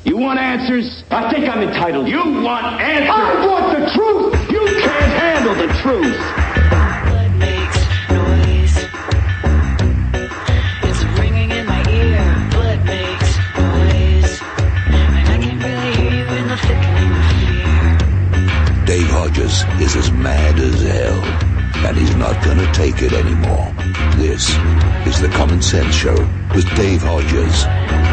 You want answers? I think I'm entitled. You want answers? I want the truth! You can't handle the truth. Blood makes noise. It's ringing in my ear. Blood makes noise. And I can really hear you in the thickening fear. Dave Hodges is as mad as hell, and he's not going to take it anymore. This is the Common Sense Show with Dave Hodges.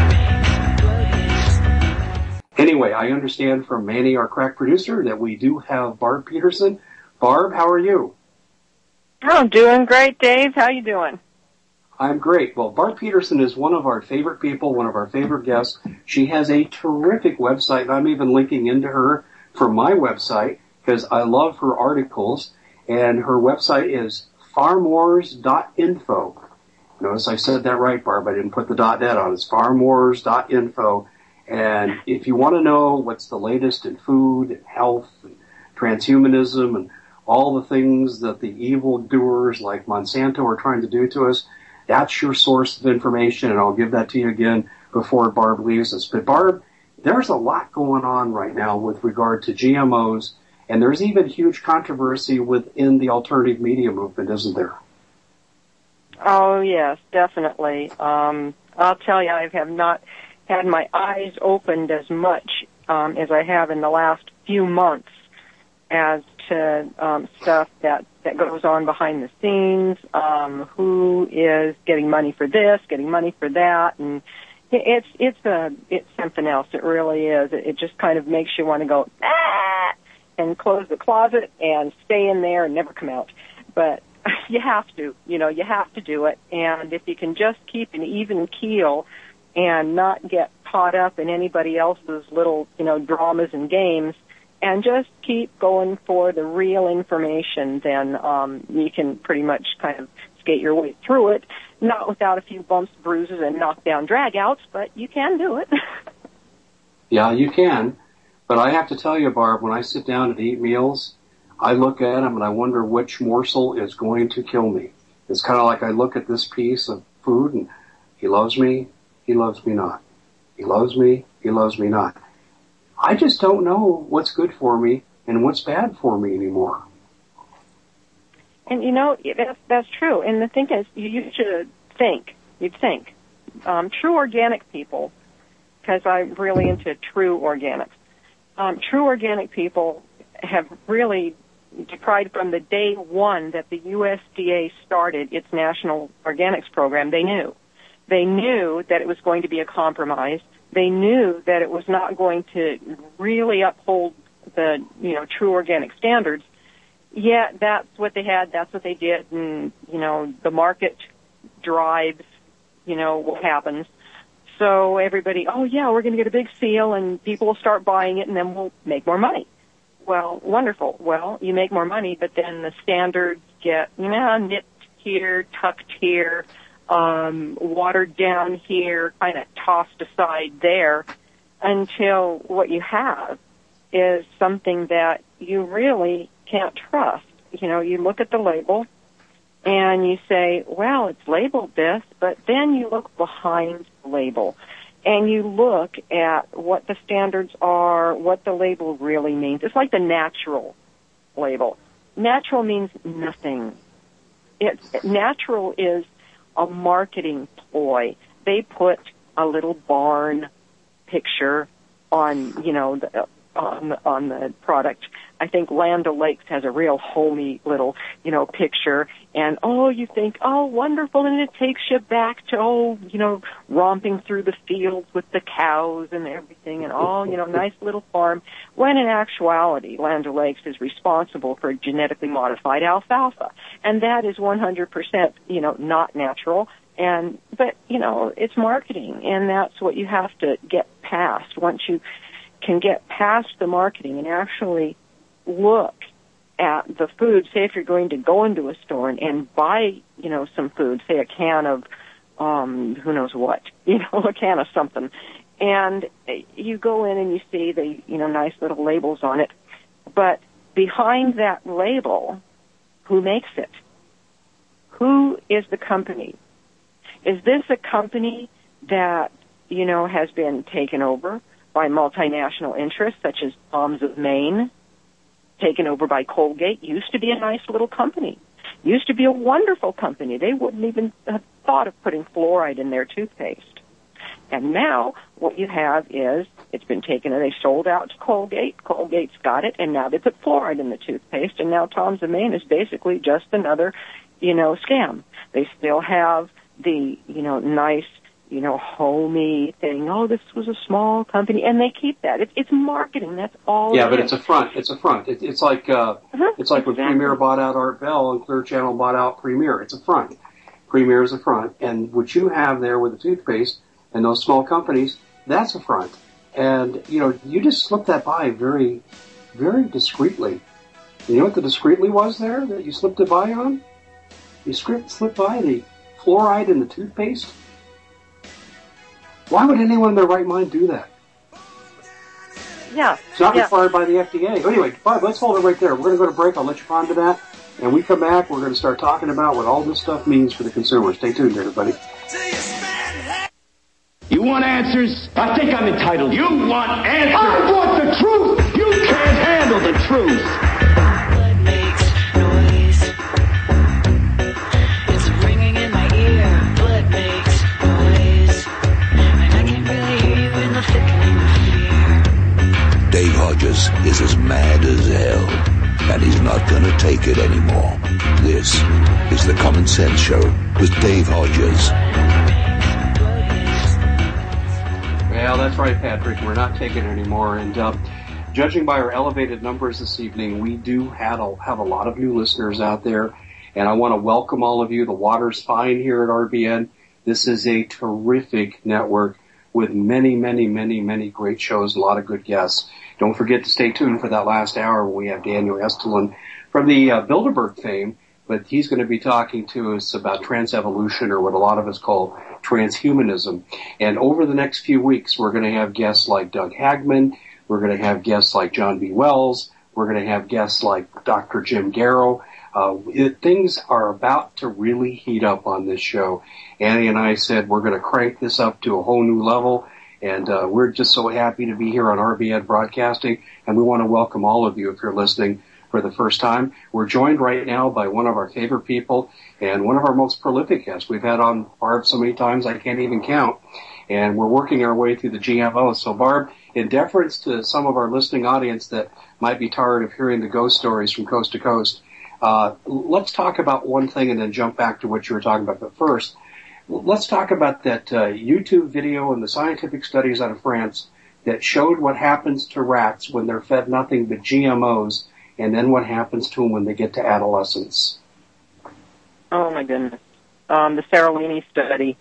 Anyway, I understand from Manny, our crack producer, that we do have Barb Peterson. Barb, how are you? I'm doing great, Dave. How you doing? I'm great. Well, Barb Peterson is one of our favorite people, one of our favorite guests. She has a terrific website, and I'm even linking into her for my website because I love her articles. And her website is farmwars.info. Notice I said that right, Barb. I didn't put the .net on. It's farmwars.info. And if you want to know what's the latest in food and health and transhumanism and all the things that the evildoers like Monsanto are trying to do to us, that's your source of information, and I'll give that to you again before Barb leaves us. But Barb, there's a lot going on right now with regard to GMOs, and there's even huge controversy within the alternative media movement, isn't there? Oh, yes, definitely. I'll tell you, I have not had my eyes opened as much as I have in the last few months as to stuff that goes on behind the scenes, who is getting money for this, getting money for that, and it's something else. It really is. It just kind of makes you want to go, and close the closet and stay in there and never come out. But you have to, you have to do it. And if you can just keep an even keel and not get caught up in anybody else's little, dramas and games, and just keep going for the real information, then you can pretty much kind of skate your way through it, not without a few bumps, bruises, and knockdown dragouts, but you can do it. Yeah, you can. But I have to tell you, Barb, when I sit down and eat meals, I look at them and I wonder which morsel is going to kill me. It's kind of like I look at this piece of food and he loves me not. He loves me not. I just don't know what's good for me and what's bad for me anymore. And that's true. And the thing is, you'd think, true organic people, because I'm really into true organics. True organic people have really decried from the day one that the USDA started its national organics program. They knew that it was going to be a compromise. They knew that it was not going to really uphold the, true organic standards. Yet that's what they had, that's what they did, and, the market drives, what happens. So everybody, oh yeah, we're going to get a big seal and people will start buying it and then we'll make more money. Well, wonderful. Well, you make more money, but then the standards get, nipped here, tucked here, watered down here, kind of tossed aside there, until what you have is something that you really can't trust. You look at the label and you say, well, it's labeled this, but then you look behind the label and you look at what the standards are, what the label really means. It's like the natural label. Natural means nothing. Natural is a marketing ploy. They put a little barn picture on, on the product. I think Land O'Lakes has a real homey little, picture. And, you think, wonderful. And it takes you back to, romping through the fields with the cows and everything and nice little farm. When in actuality, Land O'Lakes is responsible for genetically modified alfalfa. And that is 100%, not natural. But it's marketing. And that's what you have to get past. Once you can get past the marketing and actually look at the food, say if you're going to go into a store and buy, some food, say a can of, who knows what, a can of something, and you go in and you see the, nice little labels on it, but behind that label, who makes it? Who is the company? Is this a company that, has been taken over by multinational interests such as Palms of Maine, taken over by Colgate. Used to be a nice little company. Used to be a wonderful company. They wouldn't even have thought of putting fluoride in their toothpaste. And now what you have is it's been taken and they sold out to Colgate. Colgate's got it, and now they put fluoride in the toothpaste, and now Palms of Maine is basically just another, scam. They still have the, nice, homey thing. Oh, this was a small company, and they keep that. It's marketing. That's all. Yeah, but it's a front. It's a front. It's like it's like when Premier bought out Art Bell and Clear Channel bought out Premier. It's a front. Premier is a front, and what you have there with the toothpaste and those small companies, that's a front. And you just slipped that by very, very discreetly. You know what the discreetly was there that you slipped it by on? You slipped by the fluoride in the toothpaste. Why would anyone in their right mind do that? Yeah. It's not required by the FDA. Anyway, Bob, let's hold it right there. We're going to go to break. I'll let you ponder that. And we come back, we're going to start talking about what all this stuff means for the consumer. Stay tuned, everybody. You want answers? I think I'm entitled. You want answers? I want the truth! You can't handle the truth. Blood makes noise. It's ringing in my ear. Blood makes noise. And I can really hear you in the flickering of fear. Dave Hodges is as mad as hell, and he's not going to take it anymore. This is the Common Sense Show with Dave Hodges. Well, that's right, Patrick. We're not taking it anymore. And judging by our elevated numbers this evening, we do have a lot of new listeners out there. And I want to welcome all of you. The water's fine here at RBN. This is a terrific network with many, many, many, many great shows, a lot of good guests. Don't forget to stay tuned for that last hour when we have Daniel Estelin from the Bilderberg fame. But he's going to be talking to us about transevolution, or what a lot of us call transhumanism. And over the next few weeks, we're going to have guests like Doug Hagman. We're going to have guests like John B. Wells. We're going to have guests like Dr. Jim Garrow. Things are about to really heat up on this show. Annie and I said we're going to crank this up to a whole new level. And we're just so happy to be here on RBN Broadcasting. And we want to welcome all of you if you're listening for the first time. We're joined right now by one of our favorite people and one of our most prolific guests. We've had on Barb so many times I can't even count. And we're working our way through the GMO. So Barb, in deference to some of our listening audience that might be tired of hearing the ghost stories from coast to coast, let's talk about one thing and then jump back to what you were talking about. But first, let's talk about that YouTube video and the scientific studies out of France that showed what happens to rats when they're fed nothing but GMOs, and then what happens to them when they get to adolescence. Oh, my goodness. The Seralini study,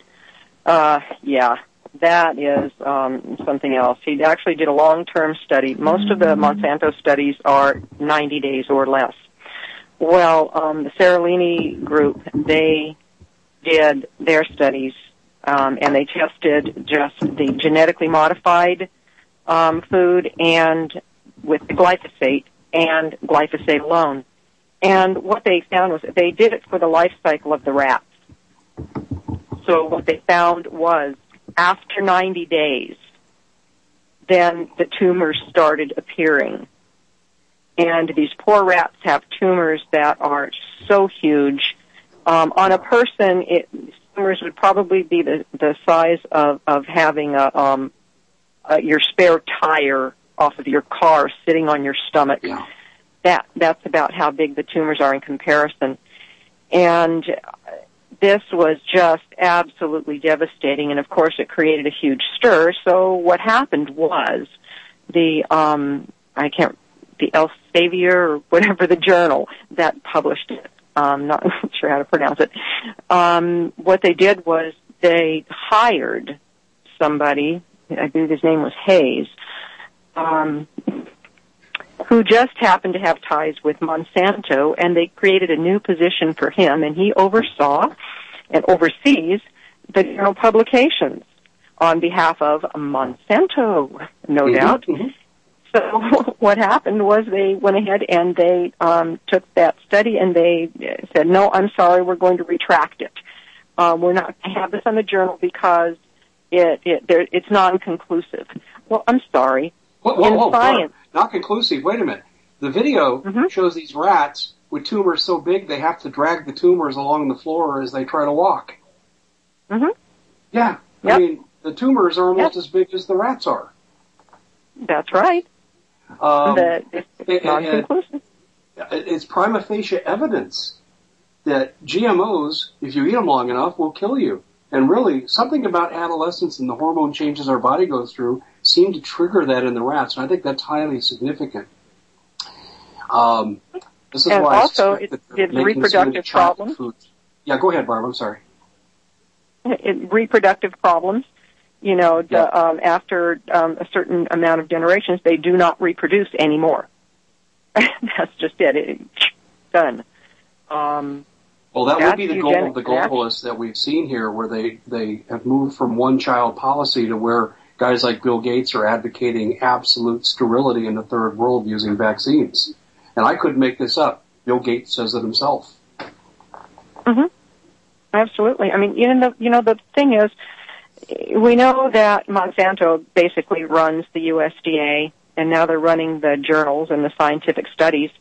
that is something else. He actually did a long-term study. Most of the Monsanto studies are 90 days or less. Well, the Seralini group, they did their studies, and they tested just the genetically modified food and with the glyphosate and glyphosate alone. And what they found was that they did it for the life cycle of the rats. So what they found was after 90 days, then the tumors started appearing. And these poor rats have tumors that are so huge. On a person, tumors would probably be the size of having your spare tire off of your car sitting on your stomach. Yeah. That's about how big the tumors are in comparison. And this was just absolutely devastating, and of course it created a huge stir. So what happened was the Elsevier or whatever the journal that published it, not sure how to pronounce it, what they did was they hired somebody, I believe his name was Hayes, who just happened to have ties with Monsanto, and they created a new position for him, and he oversaw and oversees the journal publications on behalf of Monsanto, no doubt. Mm-hmm. So what happened was they went ahead and they took that study and they said, no, I'm sorry, we're going to retract it. We're not going to have this on the journal because it's non-conclusive. Well, I'm sorry. Whoa, science. not conclusive. Wait a minute. The video shows these rats with tumors so big they have to drag the tumors along the floor as they try to walk. Mm-hmm. Yeah. Yep. I mean, the tumors are almost as big as the rats are. That's right. It's non-conclusive. It's prima facie evidence that GMOs, if you eat them long enough, will kill you. And really, something about adolescence and the hormone changes our body goes through seem to trigger that in the rats. And I think that's highly significant. This is and why also, I suspect it's that reproductive problems. Foods. Yeah, go ahead, Barb. I'm sorry. Reproductive problems. You know, after a certain amount of generations, they do not reproduce anymore. That's just it. Done. Well, that would be the goal of the globalists that we've seen here, where they have moved from one-child policy to where guys like Bill Gates are advocating absolute sterility in the third world using vaccines. And I couldn't make this up. Bill Gates says it himself. Mm-hmm. Absolutely. I mean, the thing is, we know that Monsanto basically runs the USDA, and now they're running the journals and the scientific studies.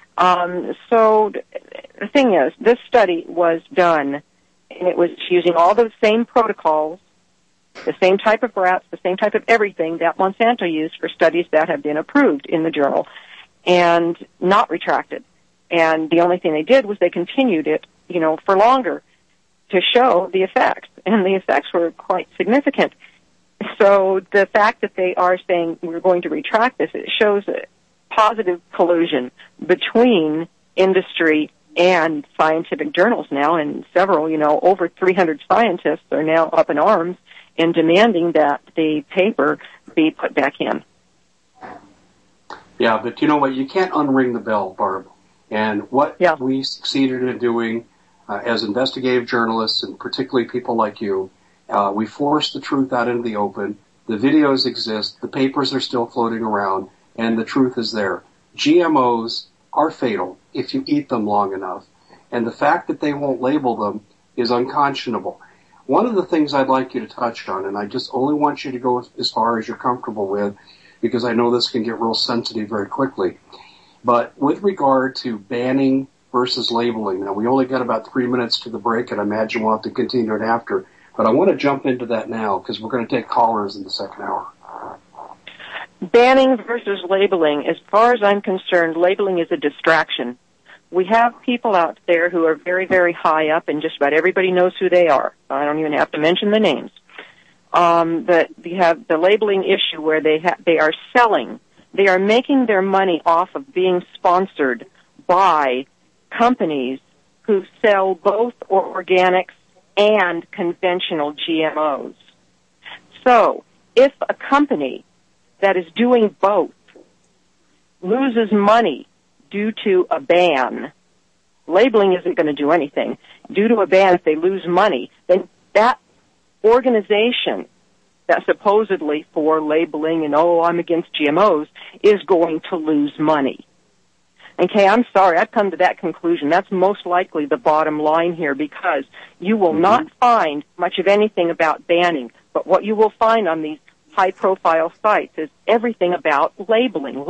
So the thing is, this study was done, and it was using all the same protocols, the same type of rats, the same type of everything that Monsanto used for studies that have been approved in the journal and not retracted. And the only thing they did was they continued it, for longer to show the effects, and the effects were quite significant. So the fact that they are saying we're going to retract this, it shows a positive collusion between industry and scientific journals now, and several, over 300 scientists are now up in arms and demanding that the paper be put back in. Yeah, but you know what? You can't unring the bell, Barb. And what we succeeded in doing as investigative journalists, and particularly people like you, we forced the truth out into the open. The videos exist. The papers are still floating around. And the truth is there. GMOs are fatal if you eat them long enough. And the fact that they won't label them is unconscionable. One of the things I'd like you to touch on, and I just only want you to go as far as you're comfortable with, because I know this can get real sensitive very quickly. But with regard to banning versus labeling, now we only got about 3 minutes to the break, and I imagine we'll have to continue it after. But I want to jump into that now, because we're going to take callers in the second hour. Banning versus labeling, as far as I'm concerned, labeling is a distraction. We have people out there who are very, very high up, and just about everybody knows who they are. I don't even have to mention the names. But you have the labeling issue where they are selling. They are making their money off of being sponsored by companies who sell both organics and conventional GMOs. So if a company that is doing both loses money due to a ban, labeling isn't going to do anything. Due to a ban, if they lose money, then that organization that supposedly for labeling and, I'm against GMOs, is going to lose money. Okay, I'm sorry, I've come to that conclusion. That's most likely the bottom line here, because you will not find much of anything about banning, but what you will find on these high-profile sites is everything about labeling.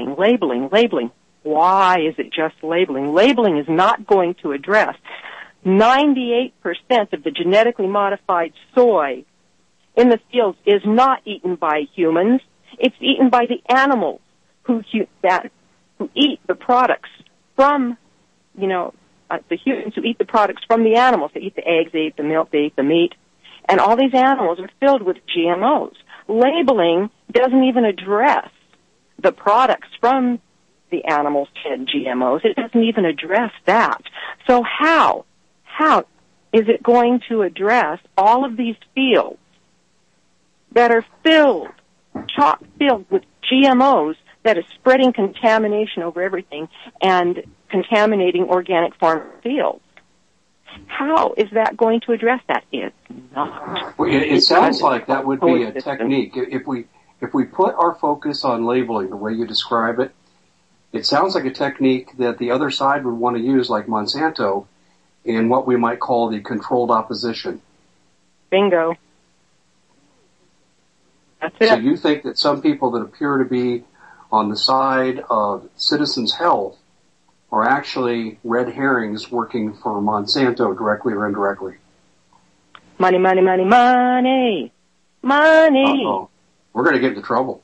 Why is it just labeling? Labeling is not going to address 98% of the genetically modified soy in the fields is not eaten by humans. It's eaten by the animals who eat the products from, the humans who eat the products from the animals. They eat the eggs, they eat the milk, they eat the meat. And all these animals are filled with GMOs. Labeling doesn't even address the products from the animals fed GMOs. It doesn't even address that. So how is it going to address all of these fields that are chock-filled with GMOs that is spreading contamination over everything and contaminating organic farm fields? How is that going to address that? It's not. Well, it sounds like that would be a technique. If we put our focus on labeling the way you describe it, it sounds like a technique that the other side would want to use, like Monsanto, in what we might call the controlled opposition. Bingo. That's it. So you think that some people that appear to be on the side of citizens' health are actually red herrings working for Monsanto directly or indirectly? Money, money, money, money. Money. Uh-oh. We're going to get into trouble.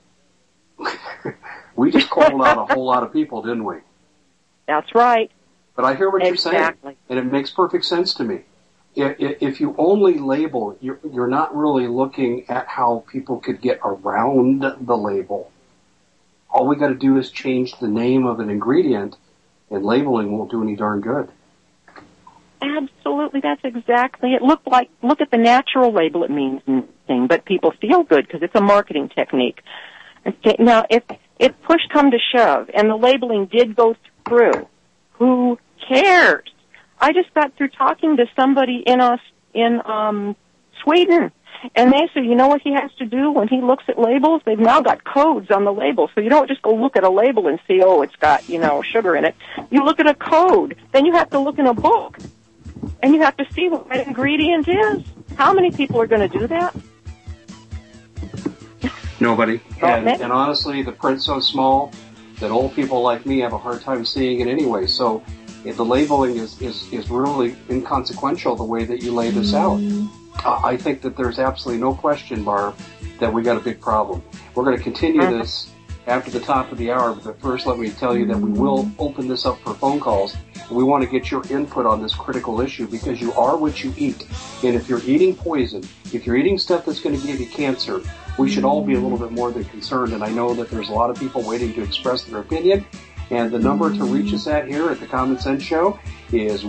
We just called out a whole lot of people, didn't we? That's right. But I hear what you're Exactly. saying, and it makes perfect sense to me. If you only label, you're not really looking at how people could get around the label. All we got to do is change the name of an ingredient, and labeling won't do any darn good. Absolutely, that's exactly it. Look at the natural label. It means nothing, but people feel good because it's a marketing technique. Okay, now, if push come to shove and the labeling did go through, who cares? I just got through talking to somebody in Sweden, and they said, you know what he has to do when he looks at labels? They've now got codes on the label, so you don't just go look at a label and see, oh, it's got, sugar in it. You look at a code. Then you have to look in a book, and you have to see what that ingredient is. How many people are going to do that? Nobody. And honestly, the print's so small that old people like me have a hard time seeing it anyway. So the labeling is really inconsequential the way that you lay this out. I think that there's absolutely no question, Barb, that we got a big problem. We're going to continue this after the top of the hour, but first let me tell you that we will open this up for phone calls. And we want to get your input on this critical issue because you are what you eat. And if you're eating poison, if you're eating stuff that's going to give you cancer, we should all be a little bit more than concerned. And I know that there's a lot of people waiting to express their opinion. And the number to reach us at here at the Common Sense Show is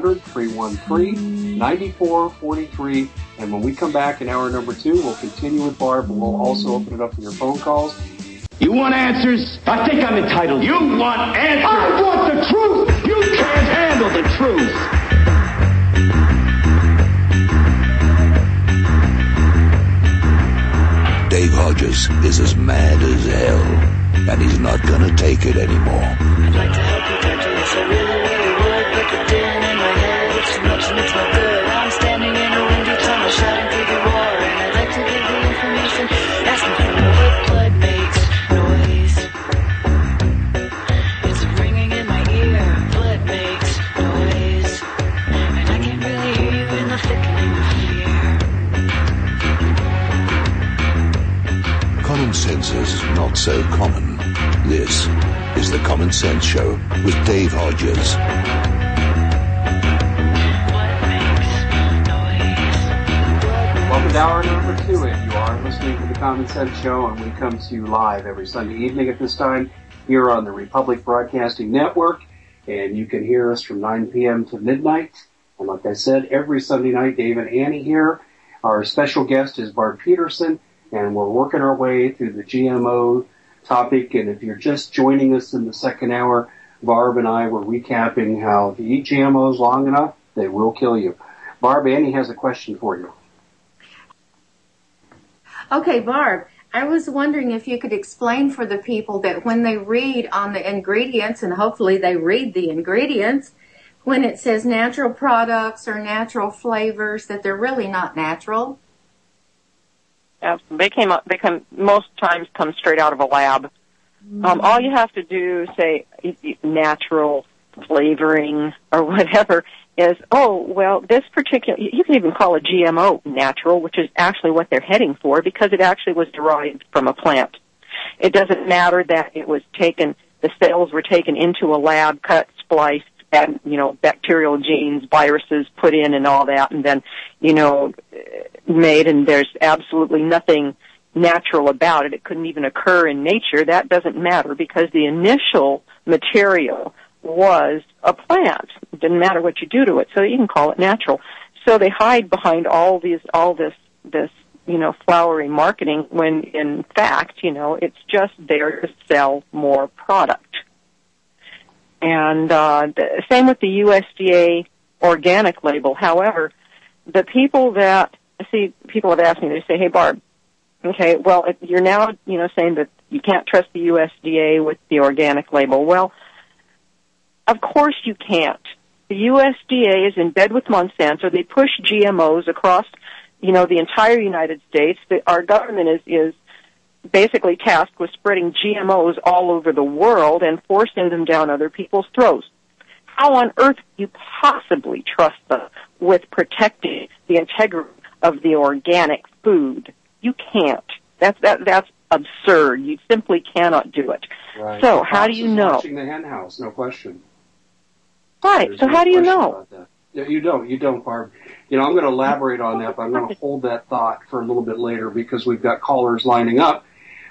1-800-313-9443. And when we come back in hour number 2, we'll continue with Barb, and we'll also open it up for your phone calls. You want answers? I think I'm entitled. You want answers? I want the truth. You can't handle the truth. Dave Hodges is as mad as hell, and he's not gonna take it anymore. I'd like to help you, Doctor, yes, I really, really would, but the din in my head, it's too much and it's no good. I'm standing in a windy tunnel, shouting through the roar, and I'd like to give the information, asking for more. Blood makes noise. It's ringing in my ear. Blood makes noise, and I can really hear you in the thickening fear. Common sense is not so common. This is the Common Sense Show with Dave Hodges. Welcome to hour number 2, and you are listening to the Common Sense Show, and we come to you live every Sunday evening at this time here on the Republic Broadcasting Network, and you can hear us from 9 p.m. to midnight. And like I said, every Sunday night, Dave and Annie here. Our special guest is Barb Peterson, and we're working our way through the GMO topic. And if you're just joining us in the second hour, Barb and I were recapping how if you eat GMOs long enough, they will kill you. Barb, Annie has a question for you. Okay, Barb, I was wondering if you could explain for the people that when they read on the ingredients, and hopefully they read the ingredients, when it says natural products or natural flavors, that they're really not natural. They most times come straight out of a lab. All you have to do, say natural flavoring or whatever, is, this particular, you can even call it GMO natural, which is actually what they're heading for because it actually was derived from a plant. It doesn't matter that it was taken, the cells were taken into a lab, cut, spliced, and, bacterial genes, viruses put in and all that, and then, made, and there's absolutely nothing natural about it. It couldn't even occur in nature. That doesn't matter because the initial material was a plant. It didn't matter what you do to it, so you can call it natural. So they hide behind all this, flowery marketing when in fact, it's just there to sell more product. And same with the USDA organic label. However, the people have asked me, they say, hey, Barb, okay, well, you're now, saying that you can't trust the USDA with the organic label. Well, of course you can't. The USDA is in bed with Monsanto. They push GMOs across, the entire United States. Our government is basically tasked with spreading GMOs all over the world and forcing them down other people's throats. How on earth can you possibly trust them with protecting the integrity of the organic food? You can't. That's absurd. You simply cannot do it. Right. So how do you know? Watching the hen house, no question. Right. There's so no how do you question know? about that. Yeah, you don't, Barb. I'm going to elaborate on that, but I'm going to hold that thought for a little bit later because we've got callers lining up.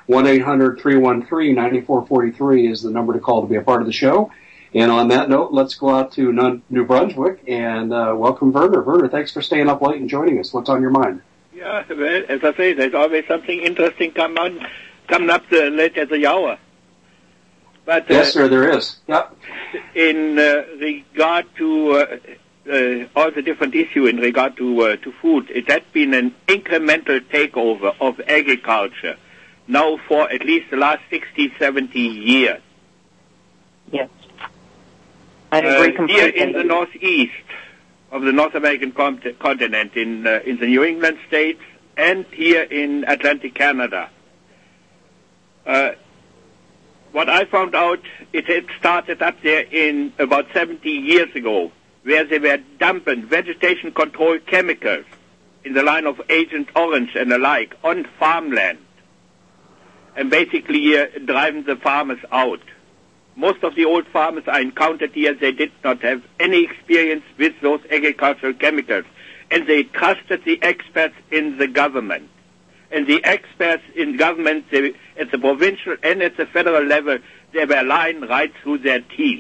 1-800-313-9443 is the number to call to be a part of the show. And on that note, let's go out to New Brunswick and welcome Werner. Werner, thanks for staying up late and joining us. What's on your mind? Yeah, well, as I say, there's always something interesting coming up late at the hour. But yes, sir, there is. Yep. In regard to all the different issues in regard to food, it has been an incremental takeover of agriculture now for at least the last 60, 70 years. Yes. I agree completely. Here in the northeast of the North American continent, in the New England states, and here in Atlantic Canada. What I found out, it had started up there in about 70 years ago, where they were dumping vegetation control chemicals in the line of Agent Orange and the like on farmland, and basically driving the farmers out. Most of the old farmers I encountered here, they did not have any experience with those agricultural chemicals, and they trusted the experts in the government. And the experts in government, at the provincial and at the federal level, they were lying right through their teeth.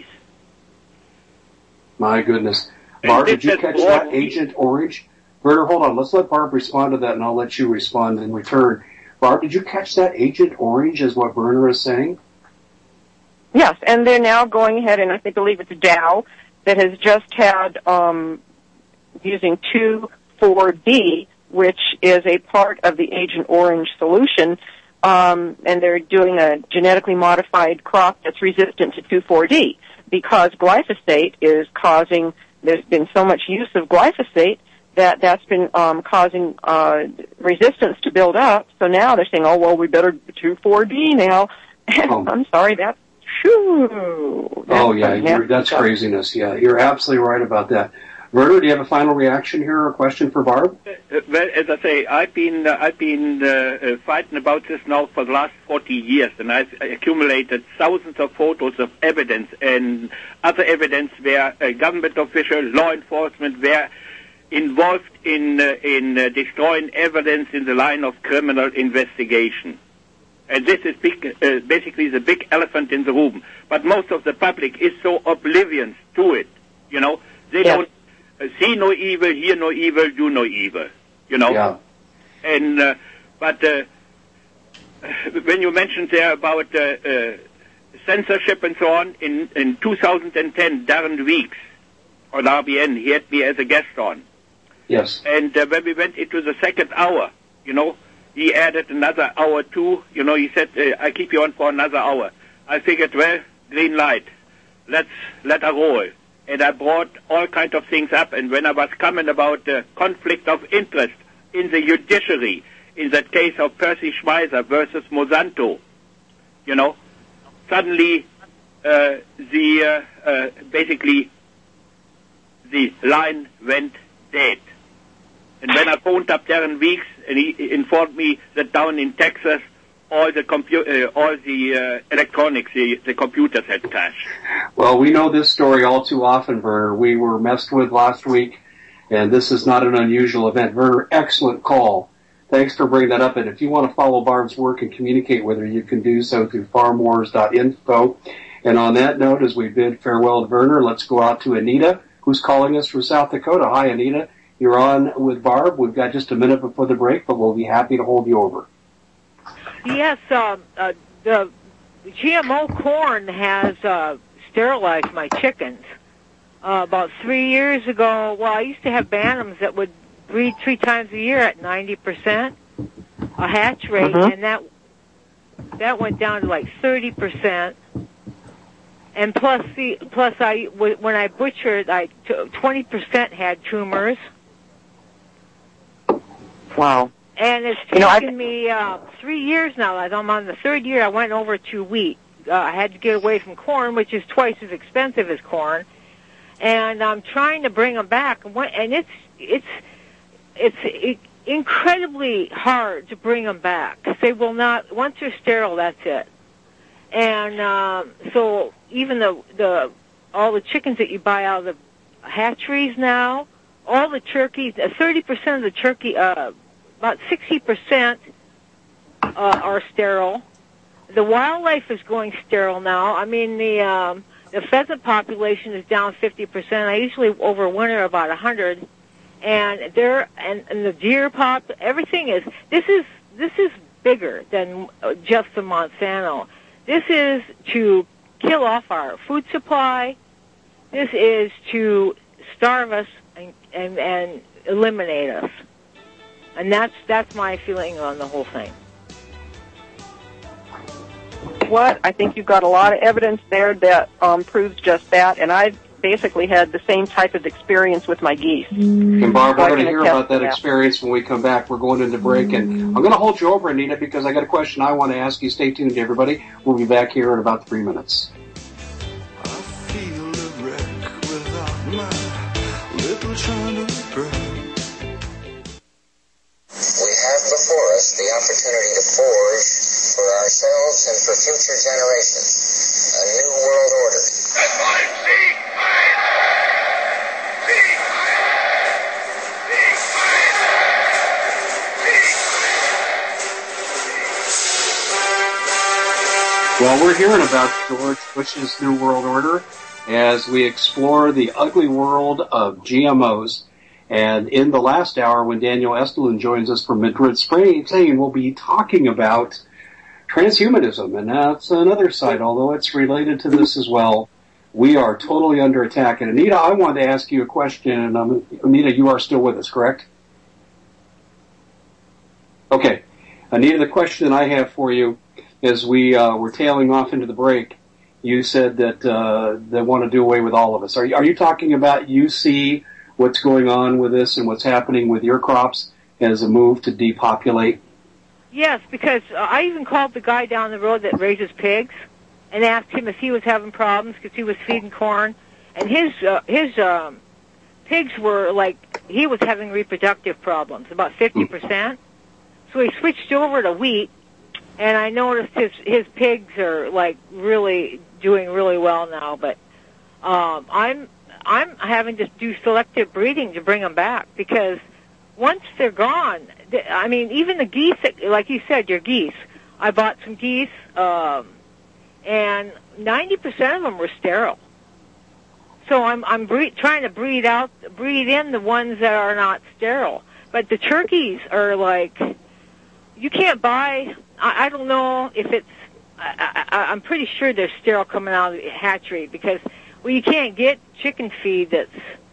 My goodness. Barb, did you catch that, Agent Orange? Werner, hold on. Let's let Barb respond to that, and I'll let you respond in return. Barb, did you catch that? Agent Orange is what Werner is saying? Yes, and they're now going ahead, and I believe it's Dow that has just had using 2,4-D, which is a part of the Agent Orange solution, and they're doing a genetically modified crop that's resistant to 2,4-D because glyphosate is causing. There's been so much use of glyphosate that's been causing resistance to build up. So now they're saying, oh, well, we better do 2,4-D now. I'm sorry, that's true. That's craziness. Yeah, you're absolutely right about that. Werner, do you have a final reaction here or a question for Barb? Well, as I say, I've been fighting about this now for the last 40 years, and I've accumulated thousands of photos of evidence and other evidence where government officials, law enforcement were involved in destroying evidence in the line of criminal investigation. And this is basically the big elephant in the room. But most of the public is so oblivious to it, They don't see no evil, hear no evil, do no evil, Yeah. And, but when you mentioned there about censorship and so on, in 2010, Darren Weeks on RBN, he had me as a guest on. Yes. And when we went into the second hour, he added another hour too. He said, I keep you on for another hour. I figured, well, green light. Let her roll. And I brought all kinds of things up. And when I was coming about the conflict of interest in the judiciary, in that case of Percy Schmeiser versus Monsanto, suddenly basically the line went dead. And when I phoned up Darren Weeks, and he informed me that down in Texas, all the electronics, the computers had crashed. Well, we know this story all too often, Werner. We were messed with last week, and this is not an unusual event. Werner, excellent call. Thanks for bringing that up. And if you want to follow Barb's work and communicate with her, you can do so through farmwars.info. And on that note, as we bid farewell to Werner, let's go out to Anita, who's calling us from South Dakota. Hi, Anita. You're on with Barb. We've got just a minute before the break, but we'll be happy to hold you over. Yes, the GMO corn has sterilized my chickens. About 3 years ago, I used to have Bantams that would breed 3 times a year at 90% a hatch rate, and that went down to like 30%. And plus when I butchered, 20% had tumors. Wow. And it's taken me 3 years now. I'm on the third year. I went over to wheat. I had to get away from corn, which is twice as expensive as corn. And I'm trying to bring them back. And it's incredibly hard to bring them back. They will not. Once they're sterile, that's it. And so even all the chickens that you buy out of the hatcheries now, all the turkeys, 30% of the turkey, about 60% are sterile. The wildlife is going sterile now. I mean, the pheasant population is down 50%. I usually overwinter about 100, and the deer everything is. This is bigger than just the Monsanto. This is to kill off our food supply. This is to starve us and eliminate us. And that's my feeling on the whole thing. What? I think you've got a lot of evidence there that proves just that, and I've basically had the same type of experience with my geese. And Barb, we're going to hear about that experience when we come back. We're going into break, and I'm going to hold you over, Anita, because I got a question I want to ask you. Stay tuned, everybody. We'll be back here in about 3 minutes. I feel a wreck without my little China girl. We have before us the opportunity to forge for ourselves and for future generations a new world order. Well, we're hearing about George Bush's New World Order as we explore the ugly world of GMOs. And in the last hour, when Daniel Estelin joins us from Madrid, Spain, we'll be talking about transhumanism. And that's another side, although it's related to this as well. We are totally under attack. And Anita, I wanted to ask you a question. And Anita, you are still with us, correct? Okay. Anita, the question I have for you, as we were tailing off into the break, you said that they want to do away with all of us. Are you talking about you see what's going on with this and what's happening with your crops as a move to depopulate? Yes, because I even called the guy down the road that raises pigs and asked him if he was having problems because he was feeding corn, and his pigs were like, he was having reproductive problems, about 50%. So he switched over to wheat, and I noticed his pigs are like really doing really well now. But I'm having to do selective breeding to bring them back, because once they're gone, I mean, even the geese, like you said, your geese. I bought some geese, and 90% of them were sterile. So I'm trying to breed in the ones that are not sterile. But the turkeys are like, you can't buy. I don't know if it's. I'm pretty sure they're sterile coming out of the hatchery, because you can't get chicken feed that's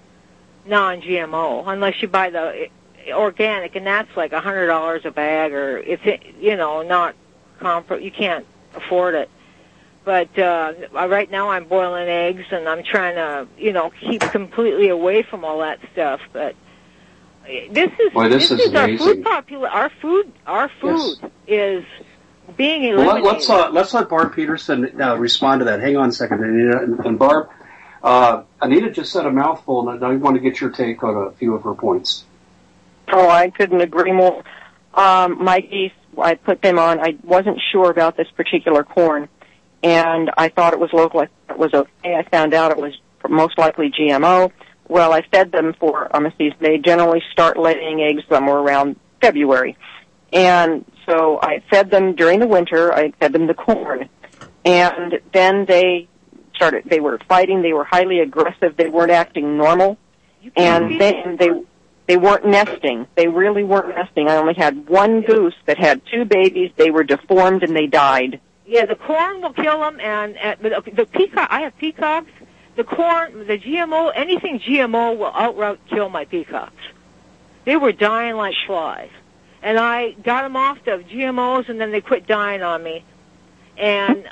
non-GMO unless you buy the organic, and that's like $100 a bag, or it's not you can't afford it. But right now I'm boiling eggs, and I'm trying to keep completely away from all that stuff. But this is our food Our food yes. is being eliminated. Well, let's let Barb Peterson respond to that. Hang on a second, Anita. And Barb, Anita just said a mouthful, and I want to get your take on a few of her points. Oh, I couldn't agree more. My geese, I put them on. I wasn't sure about this particular corn, and I thought it was local. I thought it was okay. I found out it was most likely GMO. Well, I fed them for, they generally start laying eggs somewhere around February. And so I fed them during the winter. I fed them the corn. And then they were fighting. They were highly aggressive. They weren't acting normal. And then they weren't nesting. They really weren't nesting. I only had one goose that had 2 babies. They were deformed and they died. Yeah, the corn will kill them, and the peacock. I have peacocks. The corn, the GMO, anything GMO will outright kill my peacocks. They were dying like flies. And I got them off the GMOs, and then they quit dying on me. And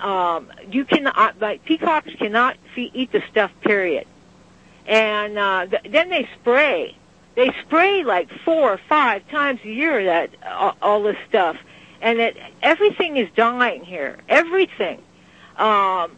peacocks cannot eat the stuff, period. And then they spray. They spray like 4 or 5 times a year that all this stuff, and everything is dying here. Everything, and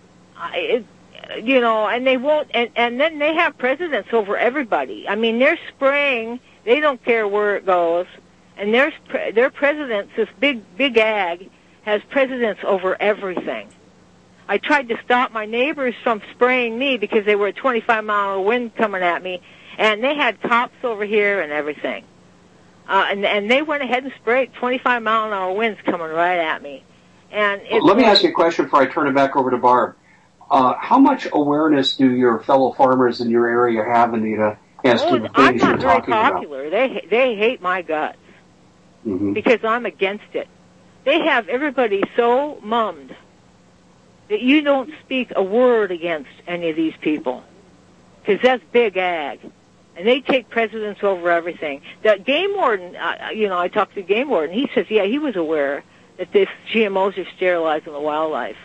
they won't. And then they have presidents over everybody. I mean, they're spraying. They don't care where it goes, and their presidents. This big ag has presidents over everything. I tried to stop my neighbors from spraying me because they were a 25-mile wind coming at me. And they had cops over here and everything. And they went ahead and sprayed 25-mile-an-hour winds coming right at me. And let me ask you a question before I turn it back over to Barb. How much awareness do your fellow farmers in your area have, Anita, as to the things you're talking about? I'm not very popular. They hate my guts because I'm against it. They have everybody so mummed that you don't speak a word against any of these people because that's big ag. And they take precedence over everything. The game warden, I talked to the game warden. He says, he was aware that this GMOs are sterilizing the wildlife.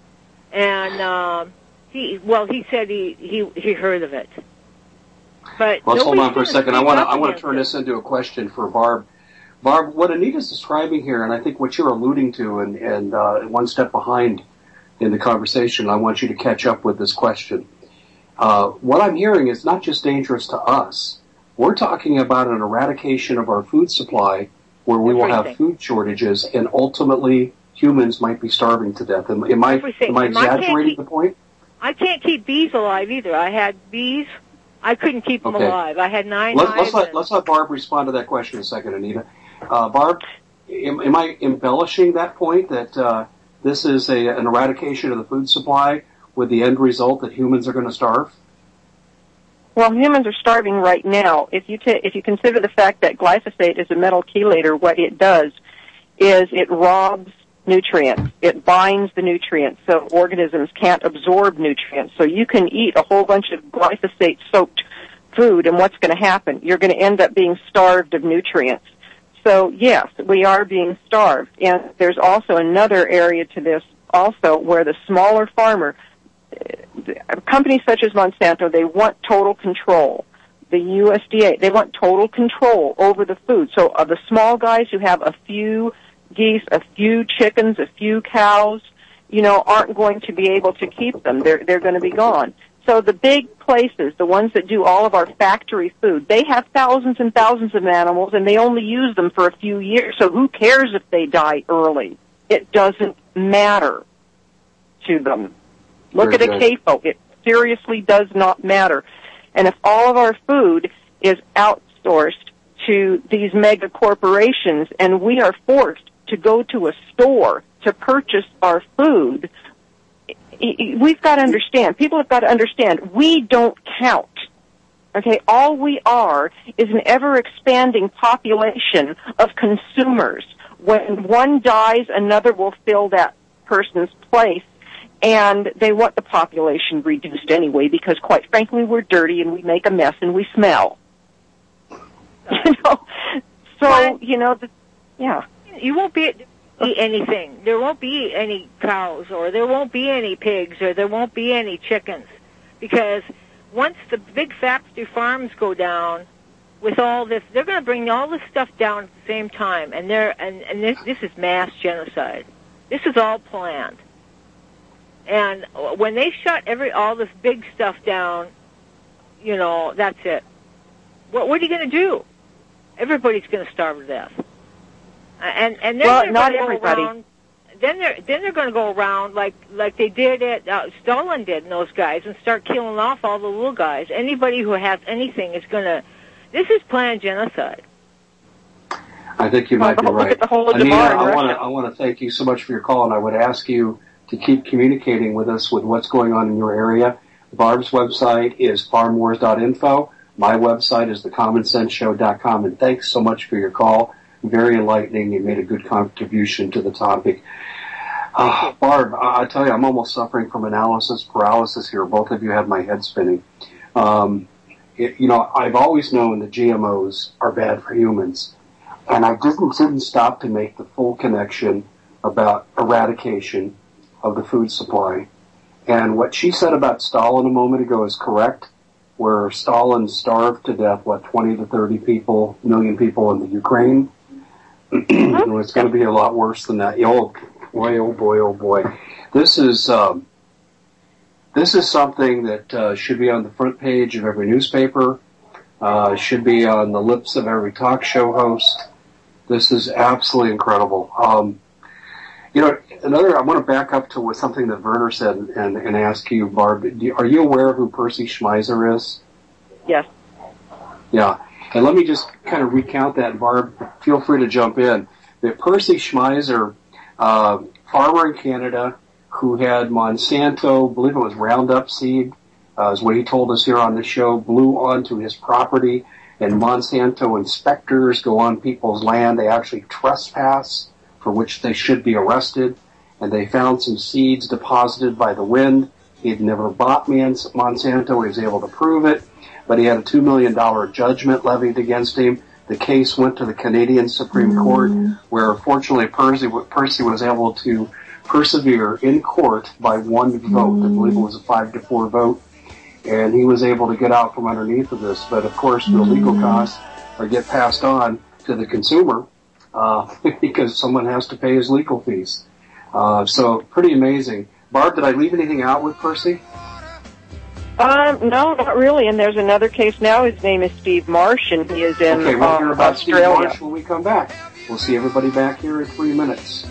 And he said he heard of it. But let's hold on for a second. I want to turn this into a question for Barb. Barb, what Anita's describing here, and I think what you're alluding to, and one step behind in the conversation, I want you to catch up with this question. What I'm hearing is not just dangerous to us. We're talking about an eradication of our food supply where we will have food shortages and ultimately humans might be starving to death. Am I exaggerating the point? I can't keep bees alive either. I had bees. I couldn't keep them alive. I had 9 hives. Let's let Barb respond to that question in a second, Anita. Barb, am I embellishing that point that this is an eradication of the food supply with the end result that humans are going to starve? Well, humans are starving right now. If you consider the fact that glyphosate is a metal chelator, what it does is it robs nutrients. It binds the nutrients so organisms can't absorb nutrients. So you can eat a whole bunch of glyphosate-soaked food, and what's going to happen? You're going to end up being starved of nutrients. So, yes, we are being starved. And there's also another area to this also where the smaller farmer, companies such as Monsanto, they want total control. The USDA, they want total control over the food. So the small guys who have a few geese, a few chickens, a few cows, aren't going to be able to keep them. They're going to be gone. So the big places, the ones that do all of our factory food, they have thousands and thousands of animals, and they only use them for a few years. So who cares if they die early? It doesn't matter to them. Look at a CAFO. It seriously does not matter. And if all of our food is outsourced to these mega corporations and we are forced to go to a store to purchase our food, we've got to understand, people have got to understand, we don't count. Okay, all we are is an ever-expanding population of consumers. When one dies, another will fill that person's place. And they want the population reduced anyway because, quite frankly, we're dirty and we make a mess and we smell. You won't be anything. There won't be any cows, or there won't be any pigs, or there won't be any chickens, because once the big factory farms go down with all this, they're going to bring all this stuff down at the same time, and this is mass genocide. This is all planned. And when they shut all this big stuff down, that's it. What are you going to do? Everybody's going to starve to death. And then not everybody. Then they're going to go around like they did at Stalin did, and those guys, and start killing off all the little guys. Anybody who has anything is going to. This is planned genocide. I think you might be right. Anita, I want to thank you so much for your call, and I would ask you to keep communicating with us with what's going on in your area. Barb's website is farmwars.info. My website is thecommonsenseshow.com. And thanks so much for your call. Very enlightening. You made a good contribution to the topic. Barb, I tell you, I'm almost suffering from analysis paralysis here. Both of you have my head spinning. I've always known that GMOs are bad for humans. And I didn't stop to make the full connection about eradication of the food supply. And what she said about Stalin a moment ago is correct. where Stalin starved to death, 20 to 30 million people in the Ukraine. It's going to be a lot worse than that. Oh boy, oh boy, oh boy. This is something that should be on the front page of every newspaper, should be on the lips of every talk show host. This is absolutely incredible. I want to back up to something that Werner said and ask you, Barb, are you aware of who Percy Schmeiser is? Yes. Yeah. And let me just kind of recount that, Barb. Feel free to jump in. That Percy Schmeiser, farmer in Canada who had Monsanto, I believe it was Roundup seed, is what he told us here on the show, blew onto his property, and Monsanto inspectors go on people's land. They actually trespass, for which they should be arrested, and they found some seeds deposited by the wind. He had never bought Monsanto. He was able to prove it, but he had a $2 million judgment levied against him. The case went to the Canadian Supreme Court, where fortunately Percy was able to persevere in court by one vote. I believe it was a 5-4 vote, and he was able to get out from underneath of this. But of course, the legal costs get passed on to the consumer because someone has to pay his legal fees. So pretty amazing. Barb, did I leave anything out with Percy? No, not really. And there's another case now. His name is Steve Marsh, and he is in Okay, we'll hear about Australia. Steve Marsh when we come back. We'll see everybody back here in 3 minutes.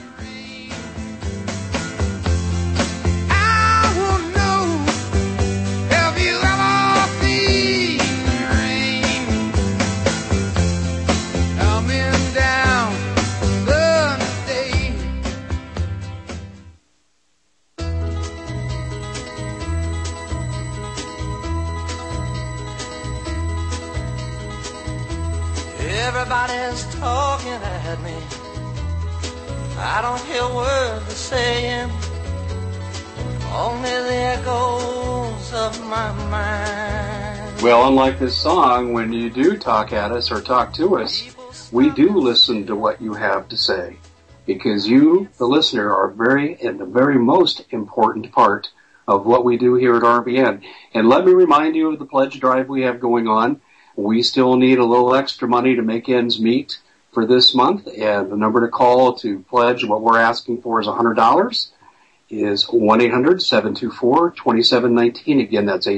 Everybody's talking at me. I don't hear words they're saying, only the echoes of my mind. Well, unlike this song, when you do talk at us or talk to us, we do listen to what you have to say, because you, the listener, are the very most important part of what we do here at RBN. And let me remind you of the pledge drive we have going on. We still need a little extra money to make ends meet for this month, and the number to call to pledge what we're asking for is $100 is 1-800-724-2719. Again, that's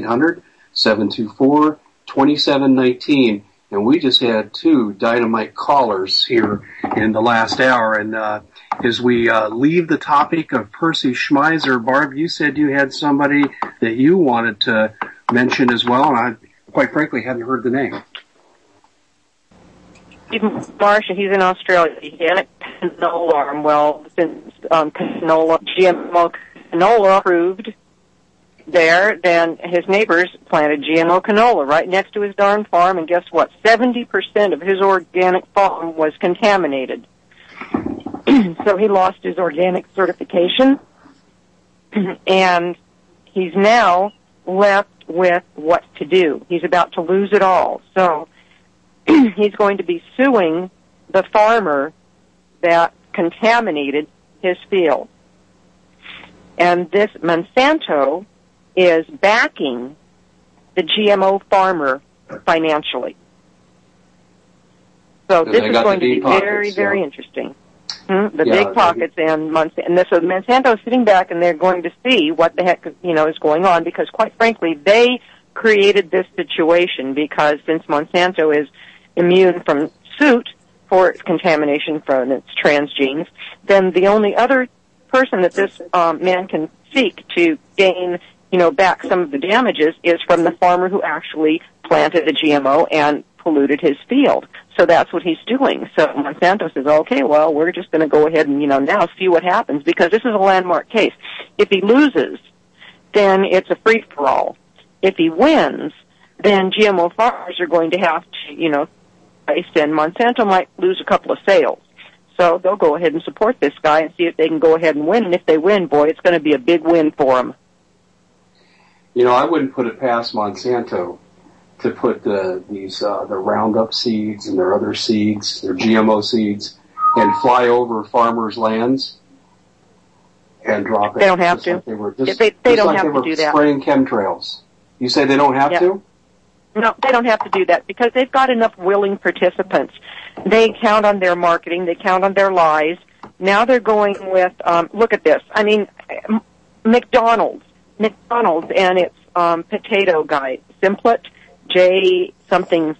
800-724-2719. And we just had 2 dynamite callers here in the last hour. And as we leave the topic of Percy Schmeiser, Barb, you said you had somebody that you wanted to mention as well, and I quite frankly hadn't heard the name. Steve Marsh, he's in Australia. He had a canola farm. Well, since GMO canola approved there, then his neighbors planted GMO canola right next to his darn farm, and guess what? 70% of his organic farm was contaminated. So he lost his organic certification, and he's now left with what to do. He's about to lose it all. So he's going to be suing the farmer that contaminated his field. And this Monsanto is backing the GMO farmer financially. So this is going to be very, very interesting. The big pockets and Monsanto. And so Monsanto is sitting back, and they're going to see what the heck, is going on, because quite frankly, they created this situation, because since Monsanto is immune from suit for its contamination from its transgenes, then the only other person that this man can seek to gain, back some of the damages is from the farmer who actually planted the GMO and polluted his field. So that's what he's doing. So Monsanto says, okay, well, we're just going to go ahead and, now see what happens, because this is a landmark case. If he loses, then it's a free-for-all. If he wins, then GMO farmers are going to have to, and Monsanto might lose a couple of sales. So they'll go ahead and support this guy and see if they can go ahead and win. And if they win, boy, it's going to be a big win for them. I wouldn't put it past Monsanto to put the Roundup seeds and their other seeds, their GMO seeds, and fly over farmers' lands and drop it. They don't have to. Like they were, they don't have to do that. Spraying chemtrails. You say they don't have to? No, they don't have to do that because they've got enough willing participants. They count on their marketing. They count on their lies. Now they're going with, look at this. I mean, McDonald's, and its potato guy, Simplet, JR, something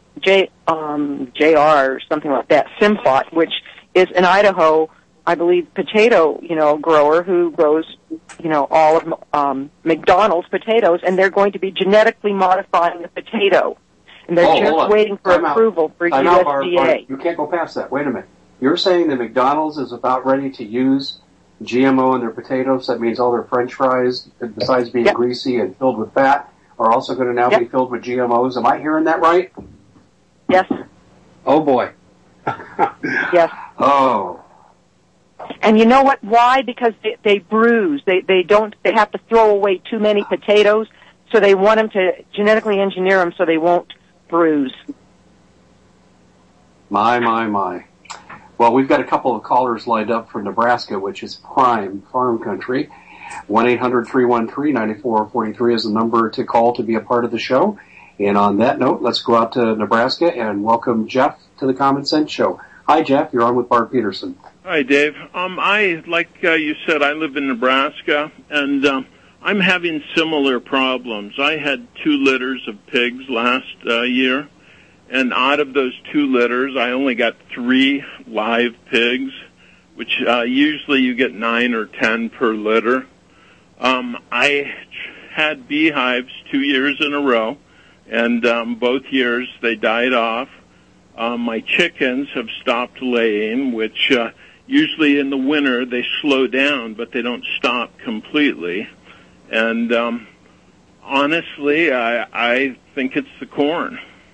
like that, Simplot, which is an Idaho, I believe, potato, grower who grows, all of McDonald's potatoes, and they're going to be genetically modifying the potato. And they're just waiting for approval for USDA. You can't go past that. Wait a minute. You're saying that McDonald's is about ready to use GMO in their potatoes? That means all their French fries, besides being greasy and filled with fat, are also going to now be filled with GMOs. Am I hearing that right? Yes. Oh, boy. Yes. Oh. And you know what? Why? Because they bruise. They have to throw away too many potatoes, so they want them to genetically engineer them so they won't bruise. My. Well, we've got a couple of callers lined up for Nebraska, which is prime farm country. 1-800-313-9443 is the number to call to be a part of the show. And on that note, let's go out to Nebraska and welcome Jeff to the Common Sense Show. Hi, Jeff. You're on with Barb Peterson. Hi, Dave. Like you said, I live in Nebraska, and I'm having similar problems. I had 2 litters of pigs last year, and out of those 2 litters, I only got 3 live pigs, which usually you get 9 or 10 per litter. I had beehives 2 years in a row, and both years they died off. My chickens have stopped laying, which usually in the winter they slow down, but they don't stop completely. And honestly, I think it's the corn.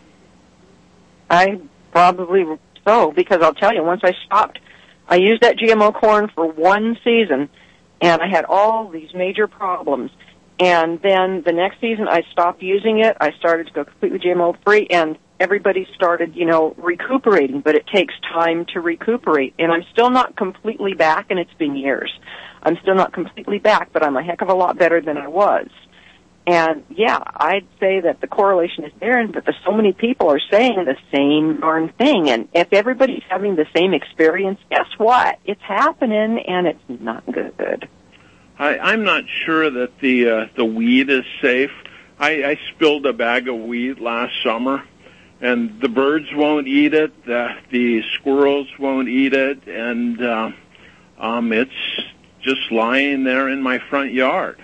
I probably so, because I'll tell you, once I stopped, I used that GMO corn for 1 season, and I had all these major problems. And then the next season I stopped using it. I started to go completely GMO-free, and everybody started, recuperating, but it takes time to recuperate. And I'm still not completely back, and it's been years. I'm still not completely back, but I'm a heck of a lot better than I was. And, yeah, I'd say that the correlation is there, but so many people are saying the same darn thing. And if everybody's having the same experience, guess what? It's happening, and it's not good. I'm not sure that the wheat is safe. I spilled a bag of wheat last summer, and the birds won't eat it, the squirrels won't eat it, and it's just lying there in my front yard.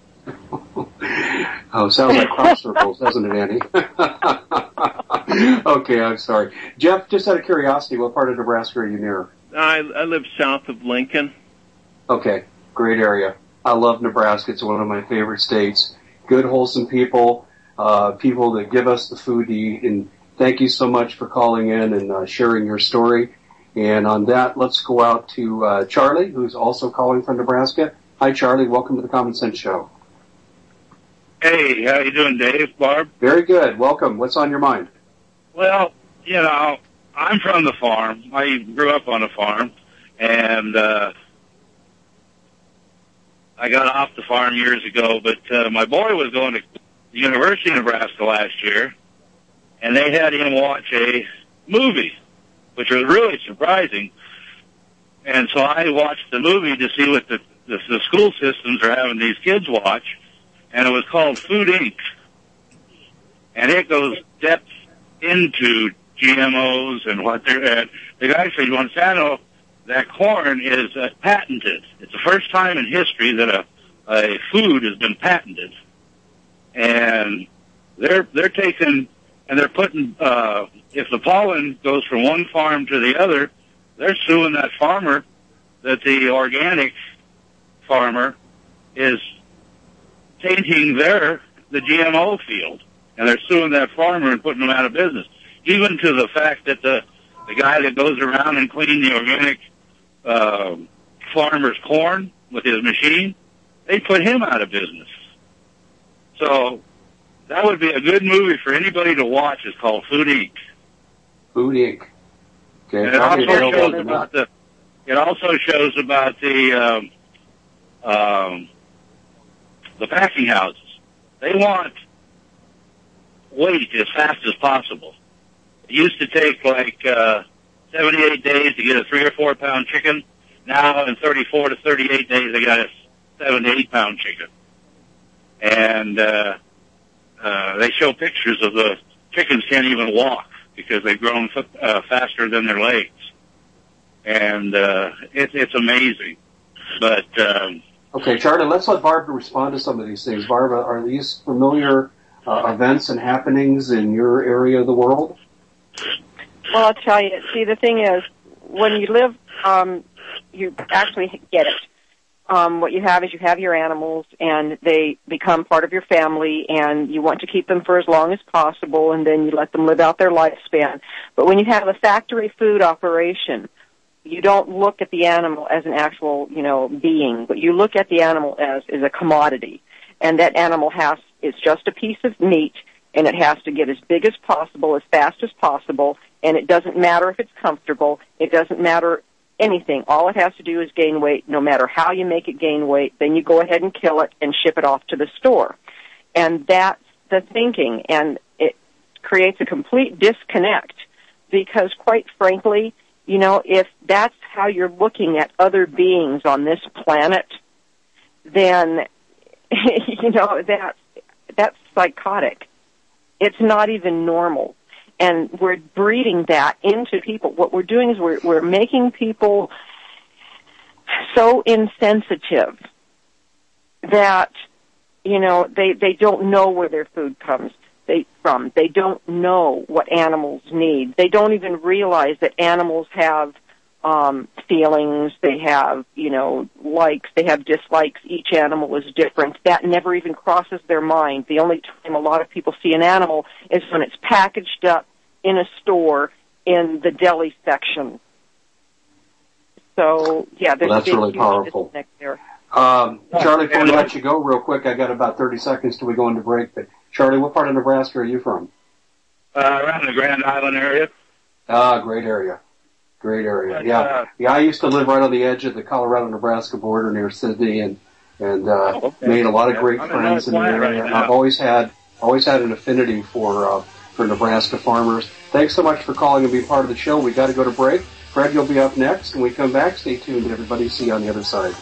Oh, sounds like crop circles, doesn't it, Annie? Okay, I'm sorry. Jeff, just out of curiosity, what part of Nebraska are you near? I live south of Lincoln. Okay, great area. I love Nebraska. It's one of my favorite states. Good, wholesome people, people that give us the food to eat. And thank you so much for calling in and sharing your story. And on that, let's go out to Charlie, who's also calling from Nebraska. Hi, Charlie. Welcome to the Common Sense Show. Hey, how you doing, Dave, Barb? Very good. Welcome. What's on your mind? Well, I'm from the farm. I grew up on a farm, and I got off the farm years ago, but my boy was going to the University of Nebraska last year, and they had him watch a movie, which was really surprising. And so I watched the movie to see what the school systems are having these kids watch, and it was called Food Inc. And it goes depth into GMOs and what they're at. The guy said, Monsanto, that corn is patented. It's the first time in history that a food has been patented. And they're taking, and they're putting, if the pollen goes from one farm to the other, they're suing that farmer, that the organic farmer is tainting the GMO field. And they're suing that farmer and putting them out of business. Even to the fact that the guy that goes around and cleans the organic farmer's corn with his machine, they put him out of business. So that would be a good movie for anybody to watch. It's called Food Inc. Food Inc. Okay. And it also shows about the packing houses. They want weight as fast as possible. It used to take like 78 days to get a 3 or 4 pound chicken. Now in 34 to 38 days, they got a 7 to 8 pound chicken. And they show pictures of the chickens can't even walk because they've grown faster than their legs. And it's amazing. But okay, Charlie, let's let Barbara respond to some of these things. Barbara, are these familiar events and happenings in your area of the world? Well, I'll tell you. See, the thing is, when you live, you actually get it. What you have is you have your animals, and they become part of your family, and you want to keep them for as long as possible, and then you let them live out their lifespan. But when you have a factory food operation, you don't look at the animal as an actual, being, but you look at the animal as a commodity. And that animal it's just a piece of meat, and it has to get as big as possible, as fast as possible, and it doesn't matter if it's comfortable. It doesn't matter anything. All it has to do is gain weight, no matter how you make it gain weight. Then you go ahead and kill it and ship it off to the store. And that's the thinking, and it creates a complete disconnect because, quite frankly, if that's how you're looking at other beings on this planet, then, that's psychotic. It's not even normal. And we're breeding that into people. What we're doing is we're making people so insensitive that, they don't know where their food comes from. They don't know what animals need. They don't even realize that animals have feelings. They have, likes. They have dislikes. Each animal is different. That never even crosses their mind. The only time a lot of people see an animal is when it's packaged up in a store in the deli section. So, yeah, there's that's really powerful. Disconnect there. Charlie, before we let you go real quick, I got about 30 seconds till we go into break. But Charlie, what part of Nebraska are you from? Around the Grand Island area. Great area. Great area. Yeah. I used to live right on the edge of the Colorado-Nebraska border near Sydney and made a lot of great friends in the area. Right, and I've always had an affinity for Nebraska farmers. Thanks so much for calling and being part of the show. We got to go to break. Fred, you'll be up next. When we come back, stay tuned, everybody. See you on the other side.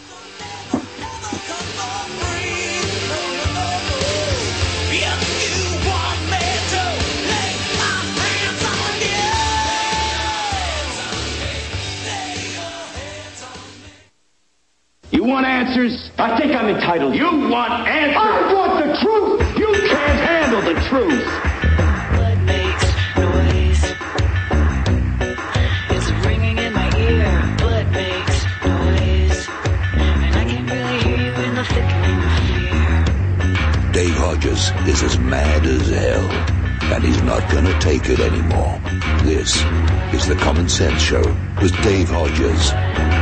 You want answers? I think I'm entitled. You want answers? I want the truth! You can't handle the truth! What makes noise? It's ringing in my ear. What makes noise? And I can really hear you in the thickening fear. Dave Hodges is as mad as hell, and he's not gonna take it anymore. This is the Common Sense Show with Dave Hodges.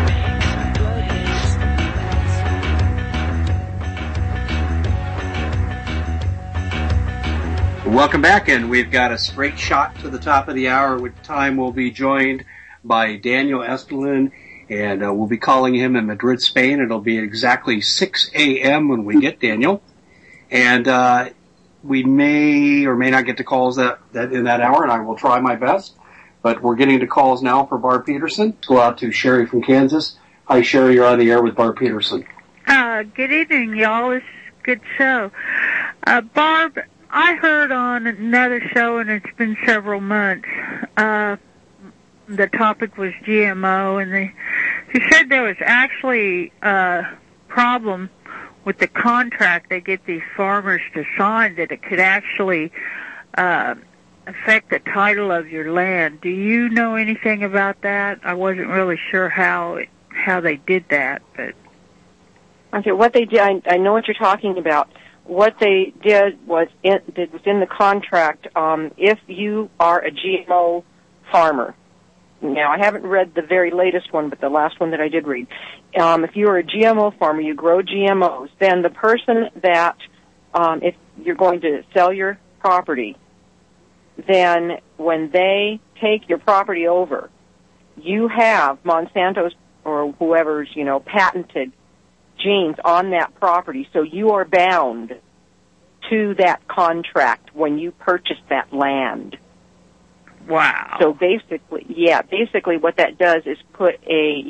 Welcome back, and we've got a straight shot to the top of the hour. With time, we'll be joined by Daniel Estelin, and we'll be calling him in Madrid, Spain. It'll be exactly 6 a.m. when we get Daniel, and we may or may not get to calls that in that hour, and I will try my best. But we're getting to calls now for Barb Peterson. Let's go out to Sherry from Kansas. Hi, Sherry. You're on the air with Barb Peterson. Good evening, y'all. It's a good show. Barb, I heard on another show, and it's been several months, the topic was GMO, and she said there was actually a problem with the contract they get these farmers to sign, that it could actually affect the title of your land. Do you know anything about that? I wasn't really sure how they did that, but... Okay, what they did, I know what you're talking about. What they did was it was in the contract. If you are a GMO farmer, now I haven't read the very latest one, but the last one that I did read. If you are a GMO farmer, you grow GMOs, then the person that, if you're going to sell your property, then when they take your property over, you have Monsanto's or whoever's, patented genes on that property, so you are bound to that contract when you purchase that land. Wow. So basically what that does is put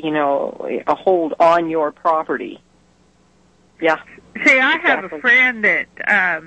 a hold on your property. Yeah. See, I have a friend that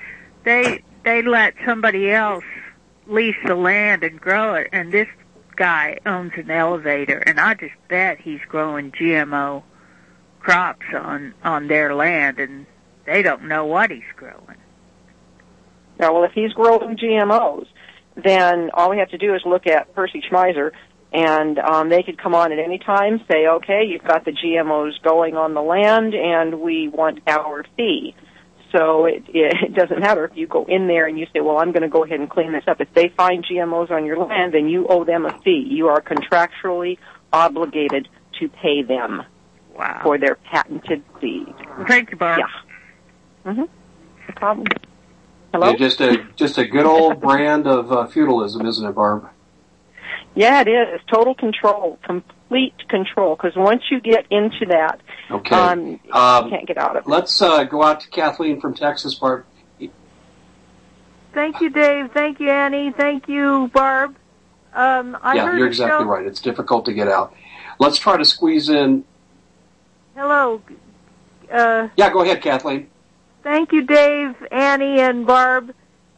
they let somebody else lease the land and grow it, and this guy owns an elevator, and I just bet he's growing GMO crops on their land, and they don't know what he's growing. Yeah, well, if he's growing GMOs, then all we have to do is look at Percy Schmeiser, and they could come on at any time, say, okay, you've got the GMOs going on the land, and we want our fee. So it doesn't matter if you go in there and you say, well, I'm going to go ahead and clean this up. If they find GMOs on your land, then you owe them a fee. You are contractually obligated to pay them for their patented seed. Well, thank you, Barb. Yeah. No problem. Hello? Yeah, just a good old brand of feudalism, isn't it, Barb? Yeah, it is. Total control, complete control, because once you get into that, you can't get out of it. Let's go out to Kathleen from Texas, Barb. Thank you, Dave. Thank you, Annie. Thank you, Barb. You're exactly right. It's difficult to get out. Let's try to squeeze in. Hello. Yeah, go ahead, Kathleen. Thank you, Dave, Annie, and Barb.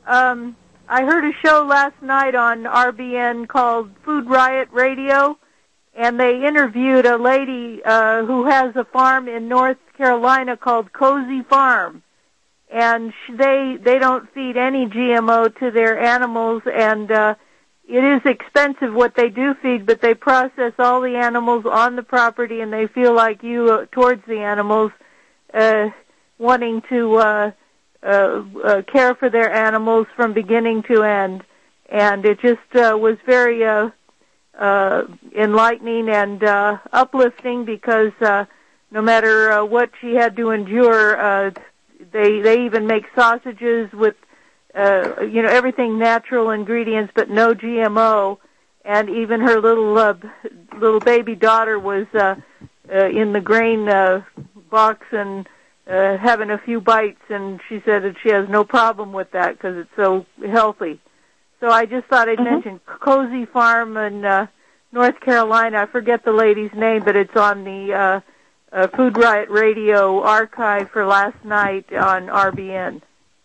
I heard a show last night on RBN called Food Riot Radio, and they interviewed a lady who has a farm in North Carolina called Cozy Farm, and they don't feed any GMO to their animals, and it is expensive what they do feed, but they process all the animals on the property, and they feel like you towards the animals, wanting to care for their animals from beginning to end. And it just was very enlightening and uplifting, because no matter what she had to endure, they even make sausages with everything natural ingredients but no GMO. And even her little baby daughter was in the grain box and having a few bites, and she said that she has no problem with that because it's so healthy. So I just thought I'd mention Cozy Farm in North Carolina. I forget the lady's name, but it's on the Food Riot Radio archive for last night on RBN.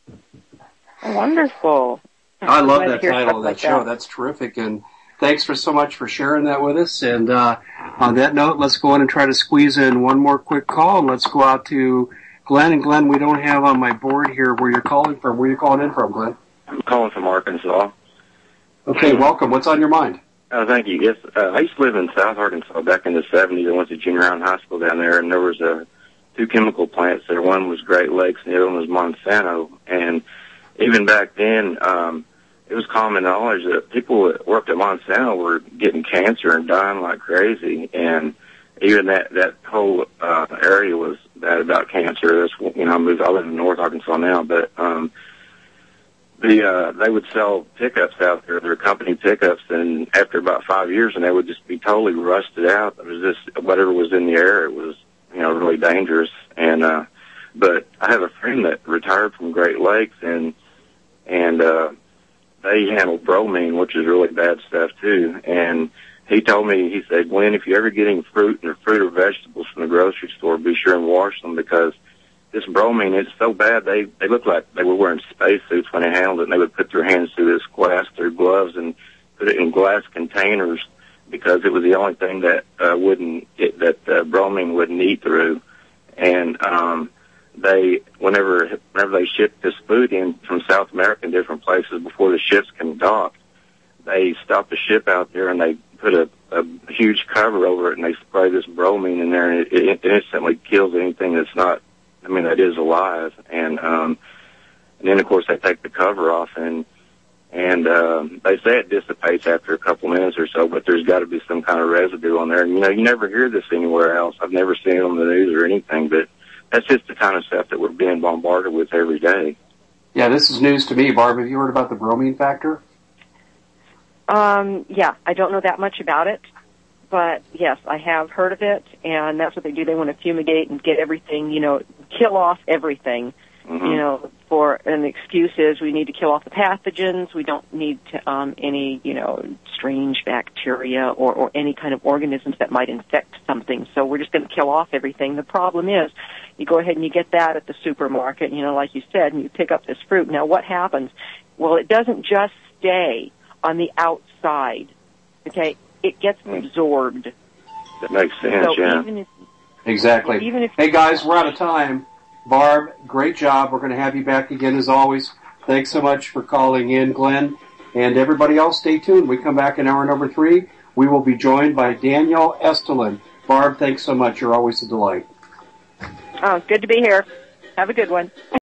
Wonderful. I love that title of that show. That's terrific, and thanks so much for sharing that with us. And on that note, let's go on and try to squeeze in one more quick call, and let's go out to Glenn. And Glenn, we don't have on my board here where you're calling from. Where are you calling in from, Glenn? I'm calling from Arkansas. Okay, welcome. What's on your mind? Thank you. Yes, I used to live in South Arkansas back in the 70s. I went to junior high and high school down there, and there was two chemical plants there. One was Great Lakes, and the other one was Monsanto. And even back then, it was common knowledge that people that worked at Monsanto were getting cancer and dying like crazy. And even that whole area was bad about cancer. That's, I live in North Arkansas now, but they would sell pickups out there, their company pickups, and after about 5 years, and they would just be totally rusted out. It was just whatever was in the air. It was, really dangerous. And but I have a friend that retired from Great Lakes, and they handled bromine, which is really bad stuff too. And he told me, he said, Glenn, if you're ever getting fruit or vegetables from the grocery store, be sure and wash them, because this bromine is so bad, they look like they were wearing spacesuits when they handled it, and they would put their hands through this glass, through gloves, and put it in glass containers, because it was the only thing that bromine wouldn't eat through. And whenever they shipped this food in from South America and different places before the ships can dock, they stopped the ship out there and they put a huge cover over it, and they spray this bromine in there, and it instantly kills anything that's not, that is alive. And then of course they take the cover off, and they say it dissipates after a couple minutes or so, but there's got to be some kind of residue on there. And you never hear this anywhere else. I've never seen it on the news or anything, but that's just the kind of stuff that we're being bombarded with every day. Yeah, this is news to me. Barb, have you heard about the bromine factor? Yeah, I don't know that much about it, but yes, I have heard of it, and that's what they do. They want to fumigate and get everything, kill off everything. You know, for an excuse is we need to kill off the pathogens. We don't need to, any, you know, strange bacteria or any kind of organisms that might infect something. So we're just going to kill off everything. The problem is you go ahead and you get that at the supermarket, you know, like you said, and you pick up this fruit. Now what happens? Well, it doesn't just stay on the outside. Okay? It gets absorbed. That makes sense, so yeah. Exactly. Hey, guys, we're out of time. Barb, great job. We're going to have you back again as always. Thanks so much for calling in, Glenn. And everybody else, stay tuned. We come back in hour number 3. We will be joined by Daniel Estelin. Barb, thanks so much. You're always a delight. Oh, good to be here. Have a good one.